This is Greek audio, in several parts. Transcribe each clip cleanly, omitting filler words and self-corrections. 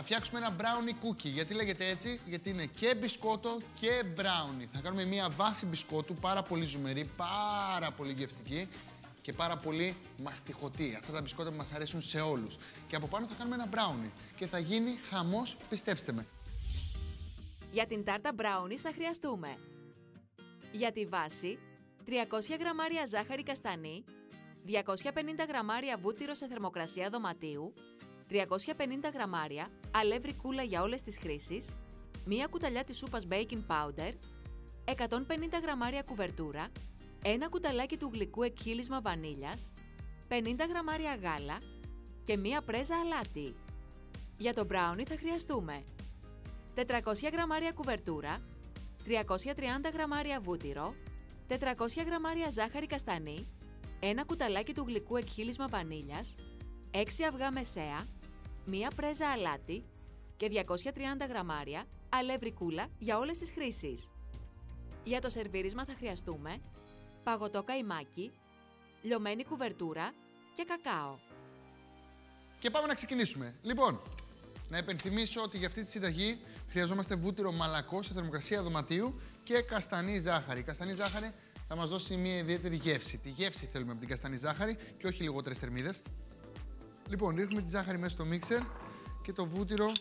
Θα φτιάξουμε ένα brownie cookie. Γιατί λέγεται έτσι? Γιατί είναι και μπισκότο και brownie. Θα κάνουμε μια βάση μπισκότου πάρα πολύ ζουμερή, πάρα πολύ γευστική και πάρα πολύ μαστιχωτή. Αυτά τα μπισκότα που μας αρέσουν σε όλους. Και από πάνω θα κάνουμε ένα brownie. Και θα γίνει χαμός, πιστέψτε με. Για την τάρτα brownies θα χρειαστούμε για τη βάση 300 γραμμάρια ζάχαρη καστανή, 250 γραμμάρια βούτυρο σε θερμοκρασία δωματίου, 350 γραμμάρια αλεύρι κούλα για όλες τις χρήσεις, μία κουταλιά της σούπας baking powder, 150 γραμμάρια κουβερτούρα, ένα κουταλάκι του γλυκού εκχύλισμα βανίλιας, 50 γραμμάρια γάλα και μία πρέζα αλάτι. Για το brownie θα χρειαστούμε 400 γραμμάρια κουβερτούρα, 330 γραμμάρια βούτυρο, 400 γραμμάρια ζάχαρη καστανή, ένα κουταλάκι του γλυκού εκχύλισμα βανίλιας, 6 αυγά μεσαία, μία πρέζα αλάτι και 230 γραμμάρια αλεύρι κούλα για όλες τις χρήσεις. Για το σερβίρισμα θα χρειαστούμε παγωτό καϊμάκι, λιωμένη κουβερτούρα και κακάο. Και πάμε να ξεκινήσουμε. Λοιπόν, να υπενθυμίσω ότι για αυτή τη συνταγή χρειαζόμαστε βούτυρο μαλακό σε θερμοκρασία δωματίου και καστανή ζάχαρη. Η καστανή ζάχαρη θα μας δώσει μια ιδιαίτερη γεύση. Τη γεύση θέλουμε από την καστανή ζάχαρη και όχι λιγότερες θερμίδες. Λοιπόν, ρίχνουμε τη ζάχαρη μέσα στο μίξερ και το βούτυρο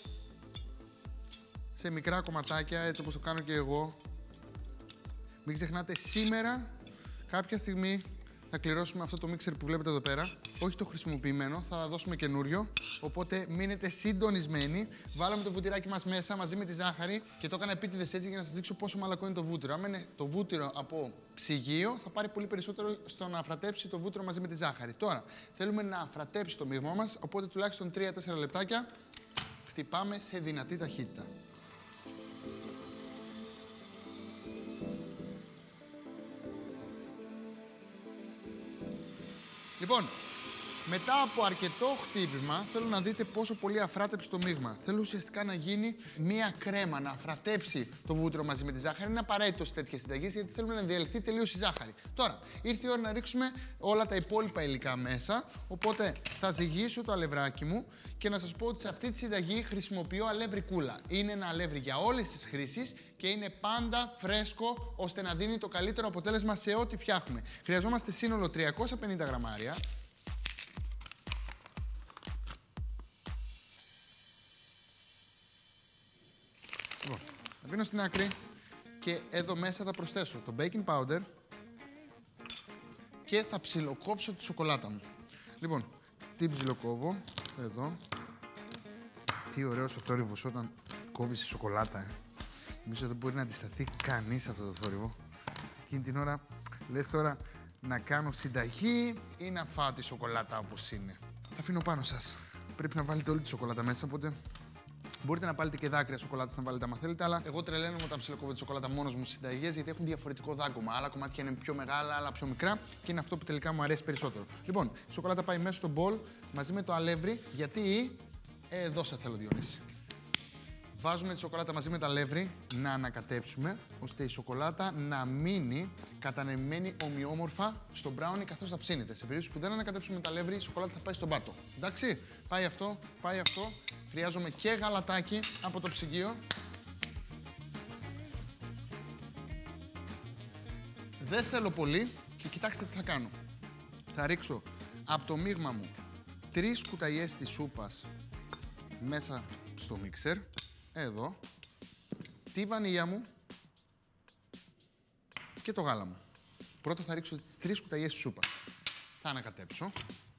σε μικρά κομματάκια, έτσι όπως το κάνω και εγώ. Μην ξεχνάτε, σήμερα κάποια στιγμή θα κληρώσουμε αυτό το μίξερ που βλέπετε εδώ πέρα. Όχι το χρησιμοποιημένο, θα δώσουμε καινούριο. Οπότε μείνετε συντονισμένοι. Βάλαμε το βουτυράκι μας μέσα μαζί με τη ζάχαρη και το έκανα επίτηδες έτσι για να σας δείξω πόσο μαλακό είναι το βούτυρο. Αν είναι το βούτυρο από ψυγείο, θα πάρει πολύ περισσότερο στο να αφρατέψει το βούτυρο μαζί με τη ζάχαρη. Τώρα θέλουμε να αφρατέψει το μείγμα μας, οπότε τουλάχιστον 3-4 λεπτάκια χτυπάμε σε δυνατή ταχύτητα. Λοιπόν, μετά από αρκετό χτύπημα, θέλω να δείτε πόσο πολύ αφράτεψε το μείγμα. Θέλω ουσιαστικά να γίνει μία κρέμα, να αφρατέψει το βούτυρο μαζί με τη ζάχαρη. Είναι απαραίτητο σε τέτοιες συνταγές γιατί θέλουμε να διαλυθεί τελείως η ζάχαρη. Τώρα, ήρθε η ώρα να ρίξουμε όλα τα υπόλοιπα υλικά μέσα. Οπότε θα ζυγίσω το αλευράκι μου και να σας πω ότι σε αυτή τη συνταγή χρησιμοποιώ αλεύρι κούλα. Είναι ένα αλεύρι για όλες τις χρήσεις και είναι πάντα φρέσκο ώστε να δίνει το καλύτερο αποτέλεσμα σε ό,τι φτιάχνουμε. Χρειαζόμαστε σύνολο 350 γραμμάρια. Λοιπόν, θα πίνω στην άκρη και εδώ μέσα θα προσθέσω το baking powder και θα ψιλοκόψω τη σοκολάτα μου. Λοιπόν, την ψιλοκόβω εδώ. Τι ωραίος ο θόρυβος όταν κόβεις τη σοκολάτα. Νομίζω δεν μπορεί να αντισταθεί κανείς αυτό το θόρυβο. Εκείνη την ώρα λες τώρα να κάνω συνταγή ή να φάω τη σοκολάτα όπως είναι. Θα αφήνω πάνω σας. Πρέπει να βάλετε όλη τη σοκολάτα μέσα, οπότε μπορείτε να βάλετε και δάκρυα σοκολάτας να βάλετε άμα θέλετε, αλλά εγώ τρελαίνομαι όταν ψιλοκόβω τη σοκολάτα μόνος μου στις συνταγές γιατί έχουν διαφορετικό δάγκωμα. Άλλα κομμάτια είναι πιο μεγάλα, άλλα πιο μικρά και είναι αυτό που τελικά μου αρέσει περισσότερο. Λοιπόν, η σοκολάτα πάει μέσα στο μπολ μαζί με το αλεύρι, γιατί εδώ σε θέλω, Διονύση. Βάζουμε τη σοκολάτα μαζί με το αλεύρι να ανακατέψουμε, ώστε η σοκολάτα να μείνει κατανεμημένη ομοιόμορφα στο μπράουνι καθώς θα ψήνεται. Σε περίπτωση που δεν ανακατέψουμε το αλεύρι, η σοκολάτα θα πάει στον πάτο. Εντάξει, πάει αυτό, πάει αυτό. Χρειάζομαι και γαλατάκι από το ψυγείο. Δεν θέλω πολύ και κοιτάξτε τι θα κάνω. Θα ρίξω από το μείγμα μου 3 κουταλιές της σούπας μέσα στο μίξερ. Εδώ, τη βανίλια μου και το γάλα μου. Πρώτα θα ρίξω τις 3 κουταλιές της σούπας. Θα ανακατέψω.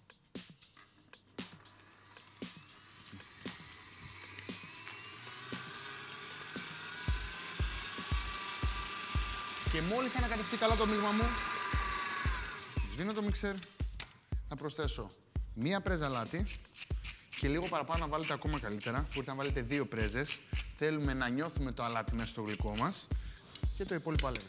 Και μόλις ανακατευτεί καλά το μείγμα μου, σβήνω το μίξερ, θα προσθέσω μία πρέζα αλάτι και λίγο παραπάνω να βάλετε ακόμα καλύτερα. Μπορείτε να βάλετε 2 πρέζες. Θέλουμε να νιώθουμε το αλάτι μέσα στο γλυκό μας και το υπόλοιπο αλεύρι.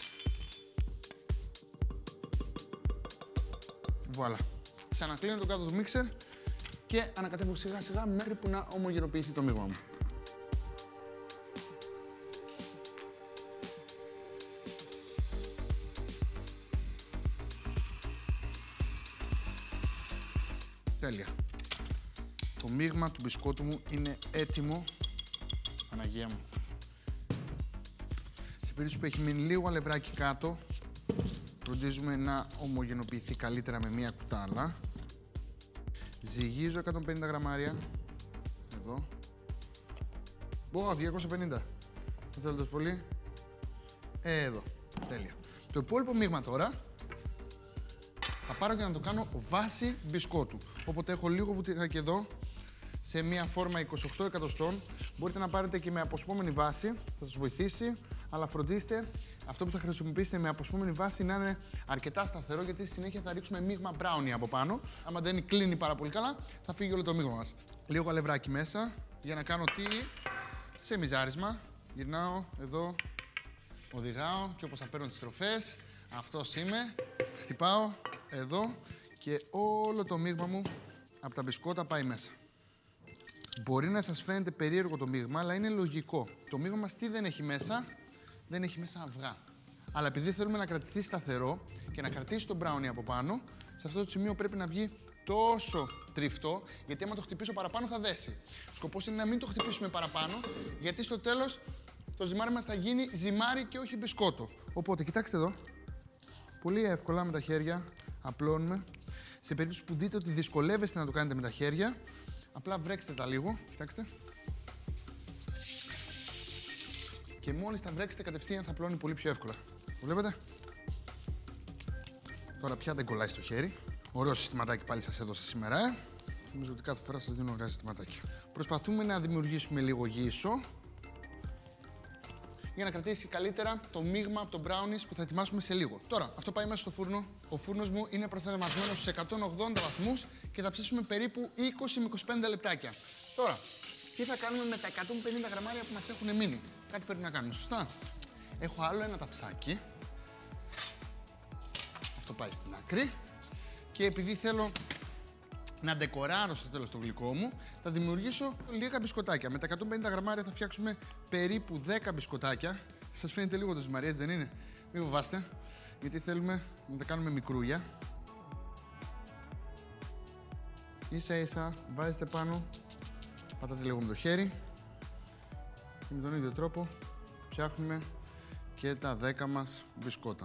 Βουάλα. Ξανακλίνω το κάτω του μίξερ και ανακατεύω σιγά σιγά μέχρι που να ομογενοποιηθεί το μείγμα μου. Τέλεια. Το μείγμα του μπισκότου μου είναι έτοιμο. Παναγία μου. Σε περίπτωση που έχει μείνει λίγο αλευράκι κάτω, φροντίζουμε να ομογενοποιηθεί καλύτερα με μία κουτάλα. Ζυγίζω 150 γραμμάρια. Εδώ. 250. Δεν θέλω τόσο πολύ. Εδώ. Τέλεια. Το υπόλοιπο μείγμα τώρα θα πάρω και να το κάνω βάση μπισκότου. Οπότε έχω λίγο βουτυράκι εδώ, σε μια φόρμα 28 εκατοστών. Μπορείτε να πάρετε και με αποσπόμενη βάση, θα σας βοηθήσει, αλλά φροντίστε αυτό που θα χρησιμοποιήσετε με αποσπόμενη βάση να είναι αρκετά σταθερό, γιατί στη συνέχεια θα ρίξουμε μείγμα μπράουνι από πάνω. Άμα δεν κλείνει πάρα πολύ καλά, θα φύγει όλο το μείγμα μας. Λίγο αλευράκι μέσα για να κάνω τι, σε μιζάρισμα. Γυρνάω εδώ, οδηγάω και όπως θα παίρνω τις τροφές, αυτός είμαι. Χτυπάω εδώ και όλο το μείγμα μου από τα μπισκότα πάει μέσα. Μπορεί να σας φαίνεται περίεργο το μείγμα, αλλά είναι λογικό. Το μείγμα μας τι δεν έχει μέσα? Δεν έχει μέσα αυγά. Αλλά επειδή θέλουμε να κρατηθεί σταθερό και να κρατήσει το μπράουνι από πάνω, σε αυτό το σημείο πρέπει να βγει τόσο τριφτό, γιατί άμα το χτυπήσω παραπάνω θα δέσει. Ο σκοπός είναι να μην το χτυπήσουμε παραπάνω, γιατί στο τέλος το ζυμάρι μας θα γίνει ζυμάρι και όχι μπισκότο. Οπότε κοιτάξτε εδώ, πολύ εύκολα με τα χέρια απλώνουμε. Σε περίπτωση που δείτε ότι δυσκολεύεστε να το κάνετε με τα χέρια, απλά βρέξτε τα λίγο, κοιτάξτε. Και μόλις τα βρέξετε κατευθείαν θα απλώνει πολύ πιο εύκολα. Το βλέπετε? Τώρα πια δεν κολλάει στο χέρι. Ωραίο συστηματάκι πάλι σας έδωσα σήμερα, Νομίζω ότι κάθε φορά σας δίνω ωραία συστηματάκια. Προσπαθούμε να δημιουργήσουμε λίγο γύσο για να κρατήσει καλύτερα το μείγμα από το brownies που θα ετοιμάσουμε σε λίγο. Τώρα, αυτό πάει μέσα στο φούρνο. Ο φούρνος μου είναι προθερμασμένος στους 180 βαθμούς και θα ψήσουμε περίπου 20 με 25 λεπτάκια. Τώρα, τι θα κάνουμε με τα 150 γραμμάρια που μας έχουν μείνει? Κάτι πρέπει να κάνουμε, σωστά? Έχω άλλο ένα ταψάκι. Αυτό πάει στην άκρη. Και επειδή θέλω να ντεκοράρω στο τέλος το γλυκό μου, θα δημιουργήσω λίγα μπισκοτάκια. Με τα 150 γραμμάρια θα φτιάξουμε περίπου 10 μπισκοτάκια. Σας φαίνεται λίγο το ζυμαρί, έτσι δεν είναι? Μην φοβάστε, γιατί θέλουμε να τα κάνουμε μικρούλια. Ίσα ίσα βάζετε πάνω, πατάτε λίγο με το χέρι και με τον ίδιο τρόπο φτιάχνουμε και τα 10 μας μπισκότα.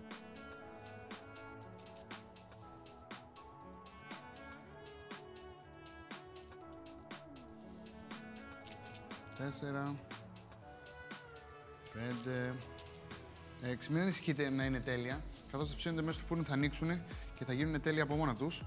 Τέσσερα, 5, 6. Μην ανησυχείτε να είναι τέλεια. Καθώς θα ψήνονται μέσα στο φούρνο θα ανοίξουν και θα γίνουν τέλεια από μόνα τους.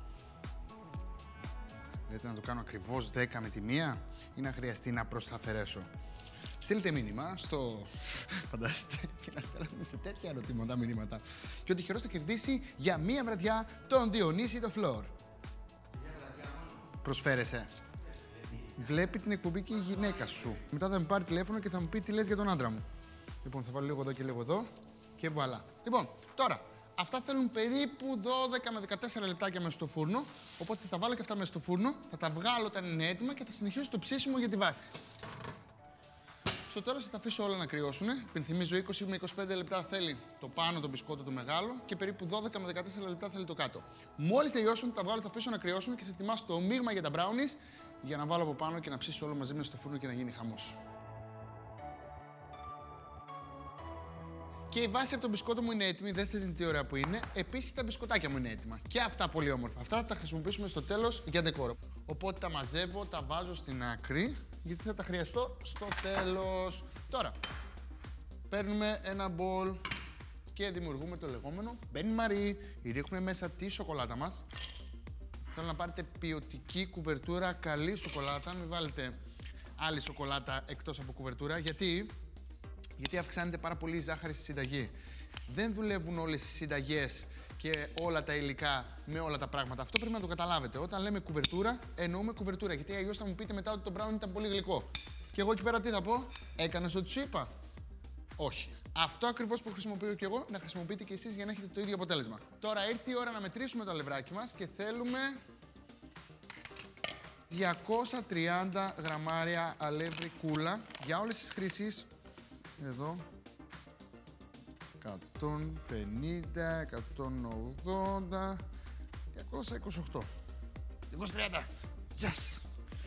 Λέτε να το κάνω ακριβώς 10 με τη μία ή να χρειαστεί να προσταφαιρέσω? Στείλτε μήνυμα στο... Φαντάζεστε και να στέλνουμε σε τέτοια ερωτήματα μηνύματα. Και ο τυχερός θα κερδίσει για μία βραδιά τον Διονύση το Φλόρ. Προσφέρεσαι. Βλέπει την εκπομπή και η γυναίκα σου. Μετά θα με πάρει τηλέφωνο και θα μου πει τι λες για τον άντρα μου. Λοιπόν, θα βάλω λίγο εδώ και λίγο εδώ και βουαλά. Λοιπόν, τώρα, αυτά θέλουν περίπου 12 με 14 λεπτάκια μέσα στο φούρνο. Οπότε θα τα βάλω και αυτά μέσα στο φούρνο, θα τα βγάλω όταν είναι έτοιμα και θα συνεχίσω το ψήσιμο για τη βάση. Στο τέλος θα τα αφήσω όλα να κρυώσουν. Υπενθυμίζω 20 με 25 λεπτά θέλει το πάνω το μπισκότο το μεγάλο και περίπου 12 με 14 λεπτά θέλει το κάτω. Μόλις τελειώσουν, θα τα βγάλω, θα αφήσω να κρυώσουν και θα ετοιμάσω το μείγμα για τα brownies για να βάλω από πάνω και να ψήσω όλο μαζί μέσα στο φούρνο και να γίνει χαμός. Και η βάση από το μπισκότο μου είναι έτοιμη, δέστε την τι ωραία που είναι. Επίσης τα μπισκοτάκια μου είναι έτοιμα. Και αυτά πολύ όμορφα. Αυτά θα τα χρησιμοποιήσουμε στο τέλος για ντεκόρο. Οπότε τα μαζεύω, τα βάζω στην άκρη, γιατί θα τα χρειαστώ στο τέλος. Τώρα, παίρνουμε ένα μπολ και δημιουργούμε το λεγόμενο μπεν μαρί. Ρίχνουμε μέσα τη σοκολάτα μας. Θέλω να πάρετε ποιοτική κουβερτούρα, καλή σοκολάτα. Μην βάλετε άλλη σοκολάτα εκτός από κουβερτούρα. Γιατί αυξάνεται πάρα πολύ η ζάχαρη στη συνταγή. Δεν δουλεύουν όλες οι συνταγές και όλα τα υλικά με όλα τα πράγματα. Αυτό πρέπει να το καταλάβετε. Όταν λέμε κουβερτούρα, εννοούμε κουβερτούρα. Γιατί αλλιώς θα μου πείτε μετά ότι το brown ήταν πολύ γλυκό. Και εγώ εκεί πέρα τι θα πω? Έκανες ό,τι σου είπα? Όχι. Αυτό ακριβώς που χρησιμοποιώ και εγώ, να χρησιμοποιείτε και εσείς για να έχετε το ίδιο αποτέλεσμα. Τώρα ήρθε η ώρα να μετρήσουμε το αλευράκι μας και θέλουμε 230 γραμμάρια αλεύρι κούλα για όλες τις χρήσεις. Εδώ 150, 180, 228. 230. Yes!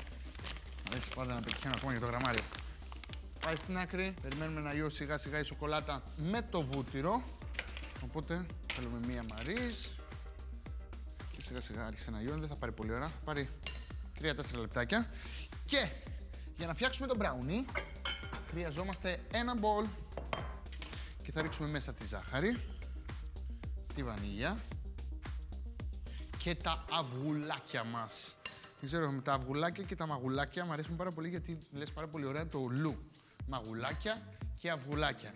Έτσι πάντα να πετυχαίνω ακόμα για το γραμμάριο. Πάει στην άκρη, περιμένουμε να λιώσει σιγά σιγά η σοκολάτα με το βούτυρο. Οπότε θέλουμε μία μαρίζ. Και σιγά σιγά άρχισε να λιώνει, δεν θα πάρει πολύ ώρα, θα πάρει 3-4 λεπτάκια. Και για να φτιάξουμε το μπράουνι, χρειαζόμαστε ένα μπολ. Και θα ρίξουμε μέσα τη ζάχαρη, τη βανίλια και τα αυγουλάκια μας. Δεν ξέρω, με τα αυγουλάκια και τα μαγουλάκια μου αρέσουν πάρα πολύ γιατί λες πάρα πολύ ωραία το λου. Μαγουλάκια και αυγουλάκια.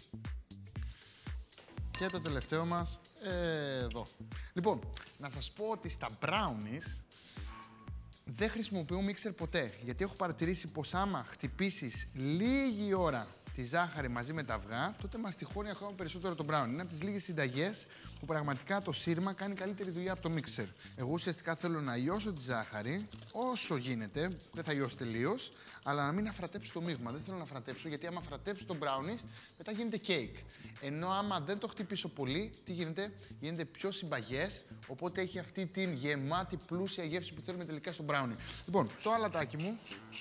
Και το τελευταίο μας εδώ. Λοιπόν, να σας πω ότι στα brownies δεν χρησιμοποιώ μίξερ ποτέ. Γιατί έχω παρατηρήσει πως άμα χτυπήσεις λίγη ώρα τη ζάχαρη μαζί με τα αυγά, τότε μαστιχώνει ακόμα περισσότερο το brownie. Είναι από τις λίγες συνταγές που πραγματικά το σύρμα κάνει καλύτερη δουλειά από το μίξερ. Εγώ ουσιαστικά θέλω να λιώσω τη ζάχαρη όσο γίνεται, δεν θα λιώσει τελείως, αλλά να μην αφρατέψω το μείγμα. Δεν θέλω να αφρατέψω, γιατί άμα αφρατέψω το brownies, μετά γίνεται cake. Ενώ άμα δεν το χτυπήσω πολύ, τι γίνεται, γίνεται πιο συμπαγές, οπότε έχει αυτή την γεμάτη πλούσια γεύση που θέλουμε τελικά στο brownie. Λοιπόν, το αλατάκι μου.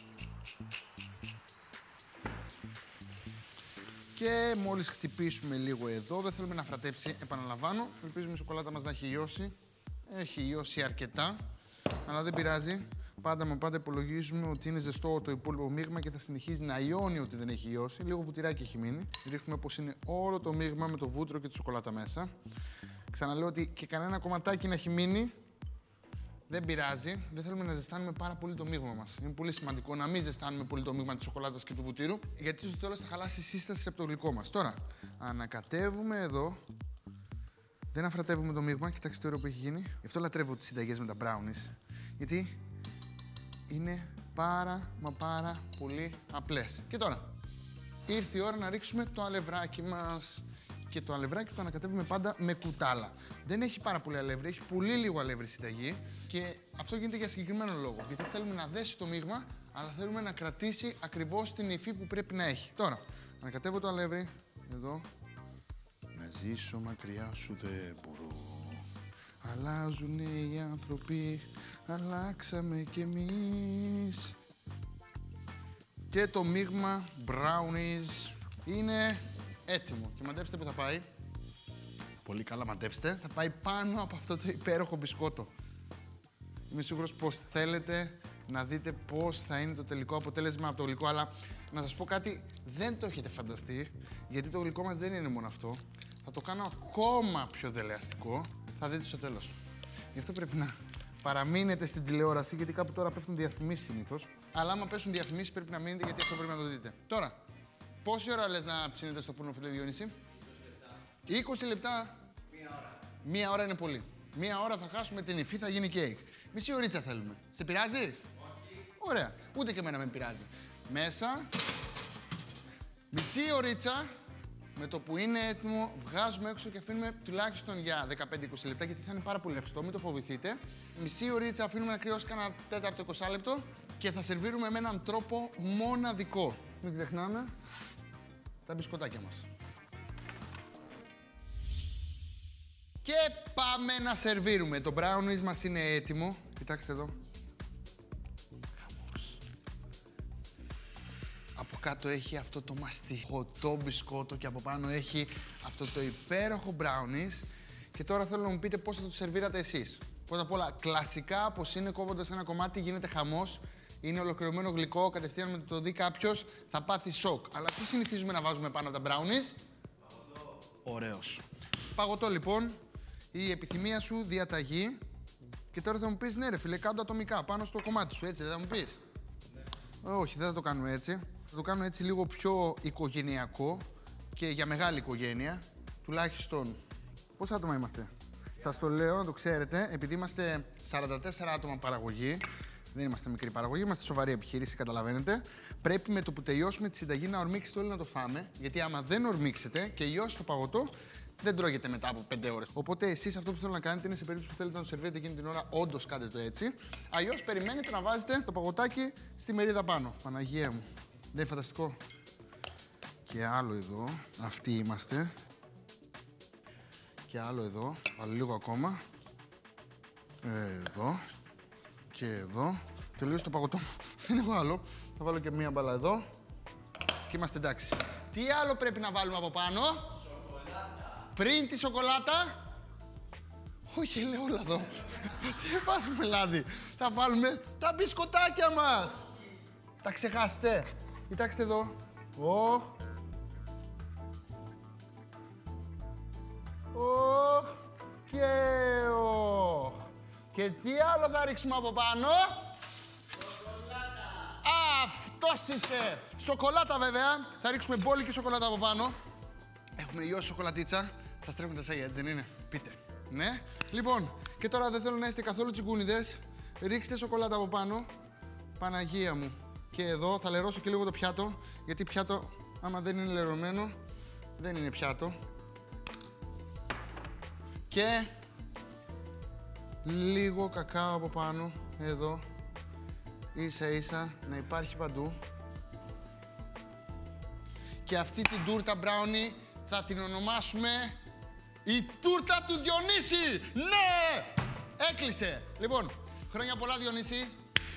Και μόλις χτυπήσουμε λίγο εδώ, δεν θέλουμε να φρατέψει, επαναλαμβάνω. Ελπίζουμε η σοκολάτα μας να έχει λιώσει. Έχει λιώσει αρκετά, αλλά δεν πειράζει. Πάντα υπολογίζουμε ότι είναι ζεστό το υπόλοιπο μείγμα και θα συνεχίζει να λιώνει ότι δεν έχει λιώσει. Λίγο βουτυράκι έχει μείνει. Ρίχνουμε πως είναι όλο το μείγμα με το βούτυρο και τη σοκολάτα μέσα. Ξαναλέω ότι και κανένα κομματάκι να έχει μείνει, δεν πειράζει. Δεν θέλουμε να ζεστάνουμε πάρα πολύ το μείγμα μας. Είναι πολύ σημαντικό να μην ζεστάνουμε πολύ το μείγμα της σοκολάτας και του βουτύρου, γιατί στο τέλος θα χαλάσει η σύσταση από το γλυκό μας. Τώρα, ανακατεύουμε εδώ. Δεν αφρατεύουμε το μείγμα. Κοιτάξτε το ωραίο που έχει γίνει. Γι' αυτό λατρεύω τις συνταγές με τα brownies. Γιατί είναι πάρα πολύ απλές. Και τώρα, ήρθε η ώρα να ρίξουμε το αλευράκι μας. Και το αλευράκι το ανακατεύουμε πάντα με κουτάλα. Δεν έχει πάρα πολύ αλεύρι, έχει πολύ λίγο αλεύρι συνταγή και αυτό γίνεται για συγκεκριμένο λόγο. Γιατί θέλουμε να δέσει το μείγμα, αλλά θέλουμε να κρατήσει ακριβώς την υφή που πρέπει να έχει. Τώρα, ανακατεύω το αλεύρι εδώ. Να ζήσω μακριά σου δεν μπορώ. Αλλάζουνε οι άνθρωποι, αλλάξαμε κι εμείς. Και το μείγμα brownies είναι έτοιμο. Και μαντέψτε που θα πάει. Πολύ καλά μαντέψτε. Θα πάει πάνω από αυτό το υπέροχο μπισκότο. Είμαι σίγουρος πως θέλετε να δείτε πώς θα είναι το τελικό αποτέλεσμα από το γλυκό, αλλά να σας πω κάτι, δεν το έχετε φανταστεί, γιατί το γλυκό μας δεν είναι μόνο αυτό. Θα το κάνω ακόμα πιο δελεαστικό. Θα δείτε στο τέλος. Γι' αυτό πρέπει να παραμείνετε στην τηλεόραση, γιατί κάπου τώρα πέφτουν διαφημίσεις συνήθως. Αλλά άμα πέσουν διαφημίσεις πρέπει να μείνετε, γιατί αυτό πρέπει να το δείτε. Τώρα, πόση ώρα λες να ψήνετε στο φούρνο, φίλε Διονύση? 20 λεπτά. Μία ώρα είναι πολύ. Μία ώρα θα χάσουμε την υφή, θα γίνει κέικ. Μισή ωρίτσα θέλουμε. Σε πειράζει? Όχι. Ωραία. Ούτε και εμένα με πειράζει. Μέσα. Μισή ωρίτσα. Με το που είναι έτοιμο, βγάζουμε έξω και αφήνουμε τουλάχιστον για 15-20 λεπτά, γιατί θα είναι πάρα πολύ ρευστό, μην το φοβηθείτε. Μισή ωρίτσα αφήνουμε να κρυώσει κάνα τέταρτο 20 λεπτό και θα σερβίρουμε με έναν τρόπο μοναδικό. Μην ξεχνάμε τα μπισκοτάκια μας. Και πάμε να σερβίρουμε. Το brownies μας είναι έτοιμο. Κοιτάξτε εδώ. Από κάτω έχει αυτό το μαστιχωτό μπισκότο και από πάνω έχει αυτό το υπέροχο brownies. Και τώρα θέλω να μου πείτε πώς θα το σερβίρατε εσείς. Πρώτα απ' όλα, κλασικά, πως είναι κόβοντας ένα κομμάτι, γίνεται χαμός. Είναι ολοκληρωμένο γλυκό, κατευθείαν με το δει κάποιος θα πάθει σοκ. Αλλά τι συνηθίζουμε να βάζουμε πάνω από τα brownies? Παγωτό. Ωραίος. Παγωτό λοιπόν, η επιθυμία σου, διαταγή. Και τώρα θα μου πεις, ναι ρε φίλε, κάτω ατομικά, πάνω στο κομμάτι σου, έτσι δεν θα μου πεις? Ναι. Όχι, δεν θα το κάνουμε έτσι. Θα το κάνουμε έτσι λίγο πιο οικογενειακό και για μεγάλη οικογένεια. Τουλάχιστον, πόσα άτομα είμαστε? Σας το λέω, να το ξέρετε, επειδή είμαστε 44 άτομα παραγωγή. Δεν είμαστε μικρή παραγωγή, είμαστε σοβαρή επιχείρηση, καταλαβαίνετε. Πρέπει με το που τελειώσουμε τη συνταγή να ορμήξετε όλοι να το φάμε. Γιατί άμα δεν ορμήξετε και λιώσει το παγωτό, δεν τρώγεται μετά από 5 ώρες. Οπότε εσείς αυτό που θέλω να κάνετε είναι σε περίπτωση που θέλετε να το σερβίρετε εκείνη την ώρα, όντως κάντε το έτσι. Αλλιώς περιμένετε να βάζετε το παγωτάκι στη μερίδα πάνω. Παναγία μου. Δεν είναι φανταστικό? Και άλλο εδώ. Αυτοί είμαστε. Και άλλο εδώ. Βάλω λίγο ακόμα. Εδώ. Και εδώ. Τελείωσε το παγωτό. Δεν έχω άλλο. Θα βάλω και μία μπάλα εδώ. Και είμαστε εντάξει. Τι άλλο πρέπει να βάλουμε από πάνω? Σοκολάτα. Πριν τη σοκολάτα. Όχι, λέω όλα εδώ. Τι βάζουμε λάδι. Θα βάλουμε τα μπισκοτάκια μας. Τα ξεχάσετε. Κοιτάξτε εδώ. Οχ. Οχ. Και οχ. Και τι άλλο θα ρίξουμε από πάνω? Σοκολάτα. Αυτός είσαι. Σοκολάτα βέβαια. Θα ρίξουμε μπόλικη σοκολάτα από πάνω. Έχουμε λιώσει σοκολατίτσα. Σας τρέχουν τα σάγια, έτσι δεν είναι? Πείτε. Ναι. Λοιπόν, και τώρα δεν θέλω να είστε καθόλου τσιγκούνιδες. Ρίξτε σοκολάτα από πάνω. Παναγία μου. Και εδώ θα λερώσω και λίγο το πιάτο. Γιατί πιάτο, άμα δεν είναι λερωμένο, δεν είναι πιάτο. Και λίγο κακάο από πάνω, εδώ. Ίσα ίσα, να υπάρχει παντού. Και αυτή την τούρτα μπράουνι θα την ονομάσουμε η τούρτα του Διονύση! Ναι! Έκλεισε! Λοιπόν, χρόνια πολλά Διονύση.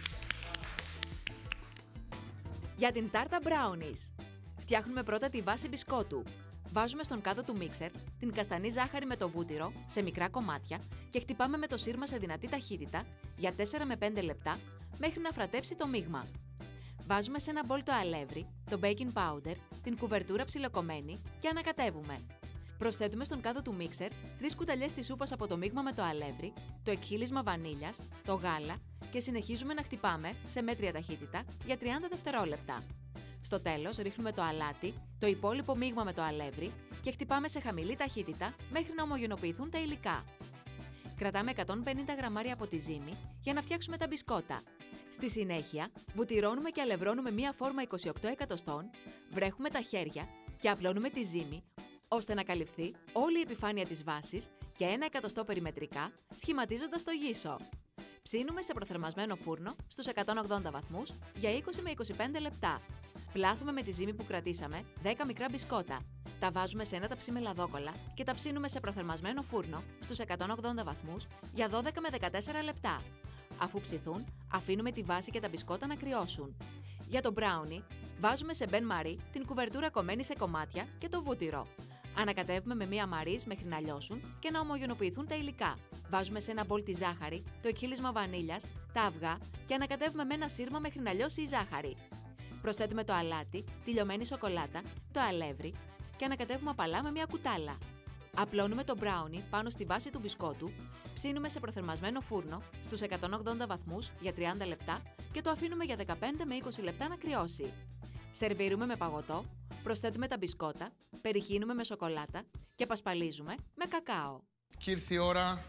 Για την τάρτα brownies. Φτιάχνουμε πρώτα τη βάση μπισκότου. Βάζουμε στον κάδο του μίξερ την καστανή ζάχαρη με το βούτυρο σε μικρά κομμάτια και χτυπάμε με το σύρμα σε δυνατή ταχύτητα για 4 με 5 λεπτά μέχρι να φρατέψει το μείγμα. Βάζουμε σε ένα μπολ το αλεύρι, το baking powder, την κουβερτούρα ψιλοκομμένη και ανακατεύουμε. Προσθέτουμε στον κάδο του μίξερ 3 κουταλιές της σούπας από το μείγμα με το αλεύρι, το εκχύλισμα βανίλιας, το γάλα και συνεχίζουμε να χτυπάμε σε μέτρια ταχύτητα για 30 δευτερόλεπτα. Στο τέλος ρίχνουμε το αλάτι, το υπόλοιπο μείγμα με το αλεύρι και χτυπάμε σε χαμηλή ταχύτητα μέχρι να ομογενοποιηθούν τα υλικά. Κρατάμε 150 γραμμάρια από τη ζύμη για να φτιάξουμε τα μπισκότα. Στη συνέχεια, βουτυρώνουμε και αλευρώνουμε μία φόρμα 28 εκατοστών, βρέχουμε τα χέρια και απλώνουμε τη ζύμη ώστε να καλυφθεί όλη η επιφάνεια της βάσης και 1 εκατοστό περιμετρικά, σχηματίζοντας το γύσο. Ψήνουμε σε προθερμασμένο φούρνο στους 180 βαθμούς για 20 με 25 λεπτά. Πλάθουμε με τη ζύμη που κρατήσαμε 10 μικρά μπισκότα. Τα βάζουμε σε ένα ταψί με λαδόκολλα και τα ψήνουμε σε προθερμασμένο φούρνο στους 180 βαθμούς για 12 με 14 λεπτά. Αφού ψηθούν, αφήνουμε τη βάση και τα μπισκότα να κρυώσουν. Για το μπράουνι, βάζουμε σε μπεν μαρί την κουβερτούρα κομμένη σε κομμάτια και το βούτυρο. Ανακατεύουμε με μία μαρίς μέχρι να λιώσουν και να ομογενοποιηθούν τα υλικά. Βάζουμε σε ένα μπολ τη ζάχαρη, το εκχύλισμα βανίλιας, τα αυγά και ανακατεύουμε με ένα σύρμα μέχρι να λιώσει η ζάχαρη. Προσθέτουμε το αλάτι, τη λιωμένη σοκολάτα, το αλεύρι και ανακατεύουμε απαλά με μία κουτάλα. Απλώνουμε το μπράουνι πάνω στη βάση του μπισκότου, ψήνουμε σε προθερμασμένο φούρνο στους 180 βαθμούς για 30 λεπτά και το αφήνουμε για 15 με 20 λεπτά να κρυώσει. Σερβίρουμε με παγωτό, προσθέτουμε τα μπισκότα, περιχύνουμε με σοκολάτα και πασπαλίζουμε με κακάο. Και ήρθε η ώρα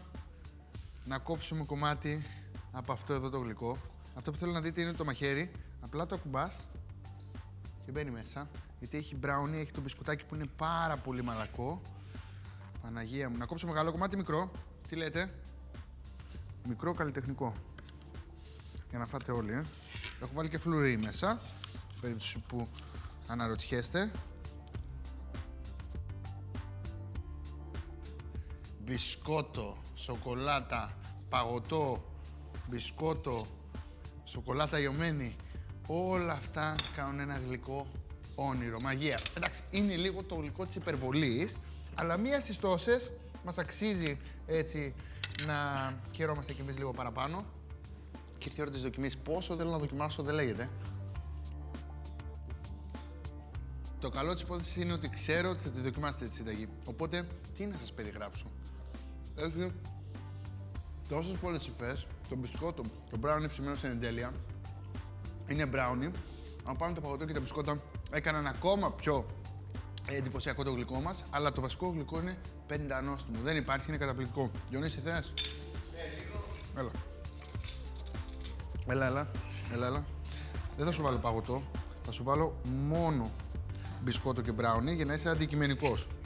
να κόψουμε κομμάτι από αυτό εδώ το γλυκό. Αυτό που θέλω να δείτε είναι το μαχαίρι. Απλά το ακουμπάς και μπαίνει μέσα. Γιατί έχει μπράουνι, έχει το μπισκοτάκι που είναι πάρα πολύ μαλακό. Παναγία μου. Να κόψω μεγάλο κομμάτι, μικρό. Τι λέτε? Μικρό καλλιτεχνικό. Για να φάτε όλοι, Έχω βάλει και φλουρί μέσα. Σε περίπτωση που αναρωτιέστε. Μπισκότο, σοκολάτα, παγωτό, μπισκότο, σοκολάτα λιωμένη. Όλα αυτά κάνουν ένα γλυκό όνειρο, μαγεία. Εντάξει, είναι λίγο το γλυκό της υπερβολής, αλλά μία στις τόσες μας αξίζει έτσι να χαιρόμαστε κι εμείς λίγο παραπάνω. Και ήρθε η ώρα της δοκιμής. Πόσο θέλω να δοκιμάσω δεν λέγεται. Το καλό της υπόθεσης είναι ότι ξέρω ότι θα τη δοκιμάσετε τη συνταγή. Οπότε, τι να σας περιγράψω. Έχει τόσες πολλές υφές. Το μπισκότο, το μπράουνι ψημένο στην εντέλεια. Είναι μπράουνι. Αν πάνω το παγωτό και τα μπισκότα έκαναν ακόμα πιο εντυπωσιακό το γλυκό μας. Αλλά το βασικό γλυκό είναι πεντανόστιμο. Δεν υπάρχει, είναι καταπληκτικό. Διονύση, θες? Έλα. Έλα. Δεν θα σου βάλω παγωτό. Θα σου βάλω μόνο μπισκότο και μπράουνι για να είσαι αντικειμενικός.